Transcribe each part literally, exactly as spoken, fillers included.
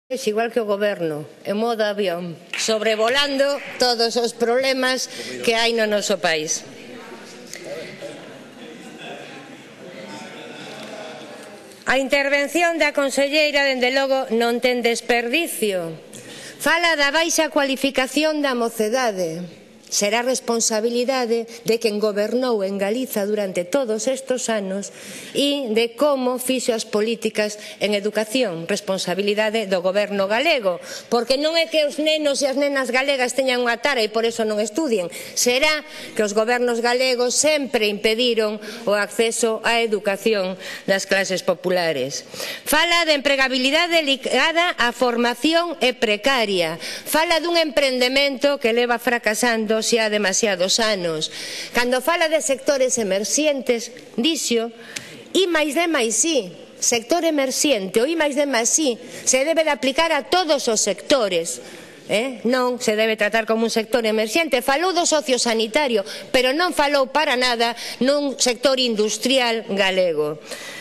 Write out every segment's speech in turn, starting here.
Es igual que o Goberno, en modo avión, sobrevolando todos os problemas que hai no noso país. A intervención da conselleira, dende logo, non ten desperdicio. Fala da baixa cualificación da mocedade. Será responsabilidade de quen gobernou en Galiza durante todos estes anos e de como fixo as políticas en educación, responsabilidade do goberno galego, porque non é que os nenos e as nenas galegas teñan unha tara e por eso non estudien, será que os gobernos galegos sempre impediron o acceso á educación das clases populares. Fala de empregabilidade ligada á formación e precaria, fala dun emprendemento que leva fracasando xa demasiados anos. Cando fala de sectores emerxentes, dixo, I máis D máis I, sector emerxente, o I máis D máis I se debe de aplicar a todos os sectores. Eh? Non se debe tratar como un sector emerxente. Falou do sociosanitario, pero non falou para nada nun sector industrial galego.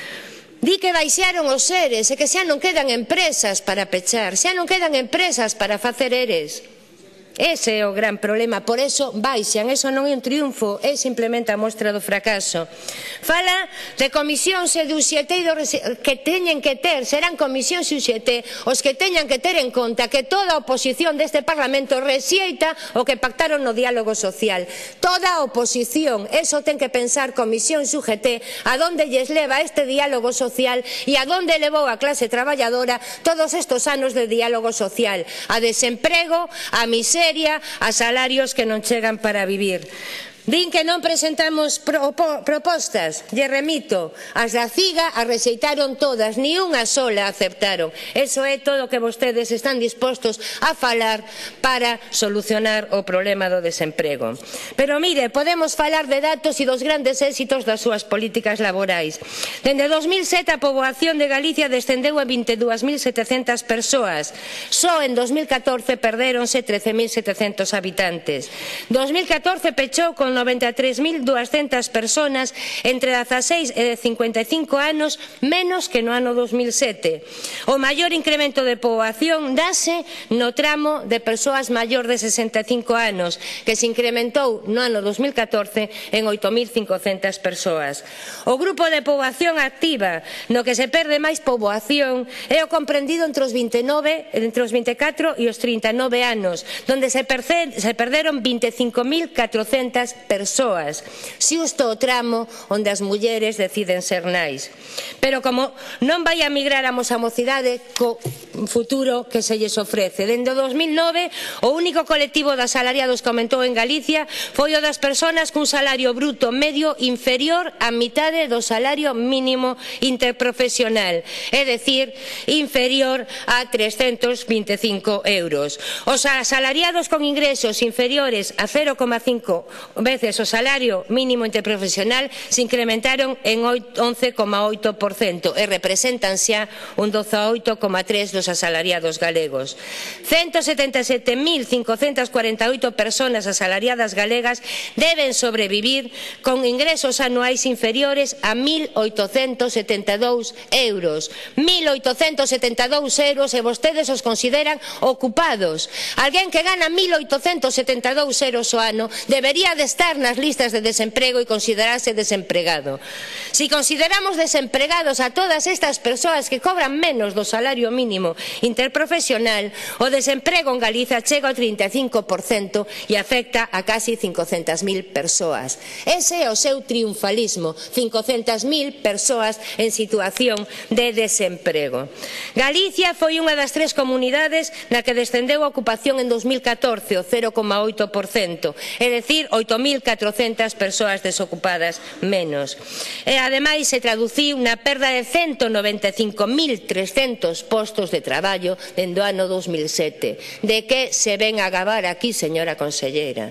Di que baixaron os eres e que xa non quedan empresas para pechar, xa non quedan empresas para facer eres. Ese é o gran problema, por eso baixan, eso non é un triunfo, é simplemente a mostra do fracaso. Fala de comisións e de U X T que teñen que ter, serán comisións e U X T os que teñan que ter en conta que toda a oposición deste Parlamento rexeita o que pactaron no diálogo social. Toda a oposición, eso ten que pensar comisións e U X T, a donde lles leva este diálogo social e a donde levou a clase traballadora todos estes anos de diálogo social, a desemprego, a miseria, a salarios que non chegan para vivir. Din que non presentamos pro, po, propostas, lle remito, as da CIGA as rexeitaron todas, ni unha sola aceptaron. Eso é todo o que vostedes están dispostos a falar para solucionar o problema do desemprego. Pero mire, podemos falar de datos e dos grandes éxitos das súas políticas laborais. Dende dos mil sete a poboación de Galicia descendeu en vinte e dúas mil setecentas persoas. Só en dos mil catorce perdéronse trece mil setecentos habitantes. dos mil catorce pechou con noventa e tres mil duascentas persoas entre dezaseis e cincuenta e cinco anos, menos que no ano dos mil sete. O maior incremento de poboación dase no tramo de persoas maior de sesenta e cinco anos, que se incrementou no ano dos mil catorce en oito mil cincocentas persoas. O grupo de poboación activa, no que se perde máis poboación, é o comprendido entre os vinte e nove, entre os vinte e catro e os trinta e nove anos, onde se, se perderon vinte e cinco mil catrocentas persoas, xusto o tramo onde as mulleres deciden ser nais. Pero como non vai a migrar a mosa mocidade co futuro que se lles ofrece. Dende o dos mil nove, o único colectivo de asalariados que aumentou en Galicia foi o das persoas cun salario bruto medio inferior á mitade do salario mínimo interprofesional, é dicir, inferior a trescentos vinte e cinco euros. Os asalariados con ingresos inferiores a cero coma cinco veces o salario mínimo interprofesional se incrementaron en once coma oito por cento e representan xa un dezaoito coma tres por cento dos asalariados galegos. ciento setenta e sete mil cincocentas cuarenta e oito persoas asalariadas galegas deben sobrevivir con ingresos anuais inferiores a mil oitocentos setenta e dous euros. mil oitocentos setenta e dous euros e vostedes os consideran ocupados. Alguén que gana mil oitocentos setenta e dous euros ao ano debería de estar nas listas de desemprego e considerarse desempregado. Si consideramos desempregados a todas estas persoas que cobran menos do salario mínimo interprofesional, o desemprego en Galiza chega ao trinta e cinco por cento e afecta a casi cincocentas mil persoas. Ese é o seu triunfalismo, cincocentas mil persoas en situación de desemprego. Galicia foi unha das tres comunidades na que descendeu a ocupación en dos mil catorce, o cero coma oito por cento, é dicir, oito mil catrocentas persoas desocupadas menos. E ademais se traduciu na perda de ciento noventa e cinco mil trescentos postos de traballo dende o ano dos mil sete. De que se ven a gabar aquí, señora conselleira?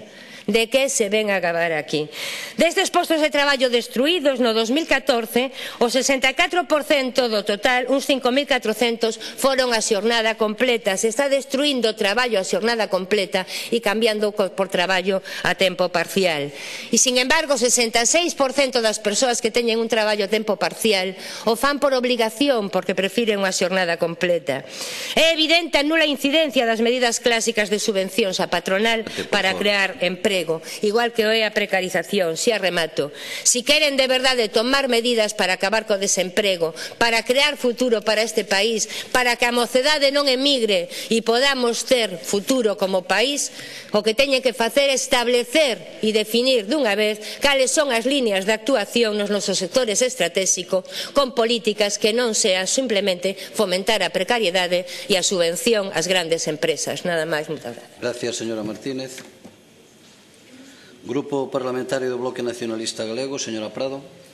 de que se ven a acabar aquí. Destes postos de traballo destruídos no dos mil catorce, o sesenta e catro por cento do total, uns cinco mil catrocentos, foron a xornada completa. Se está destruindo o traballo a xornada completa e cambiando por traballo a tempo parcial. E, sin embargo, o sesenta e seis por cento das persoas que teñen un traballo a tempo parcial o fan por obligación porque prefiren unha xornada completa. É evidente a nula incidencia das medidas clásicas de subvencións á patronal para crear emprego, igual que o é a precarización. Si a remato, si queren de verdade tomar medidas para acabar co desemprego, para crear futuro para este país, para que a mocedade non emigre e podamos ter futuro como país, o que teñen que facer é establecer e definir dunha vez cales son as líneas de actuación nos nosos sectores estratégicos con políticas que non sean simplemente fomentar a precariedade e a subvención ás grandes empresas. Nada máis, moitas gracias. Gracias, señora Martínez. Grupo Parlamentario do Bloque Nacionalista Galego, señora Prado.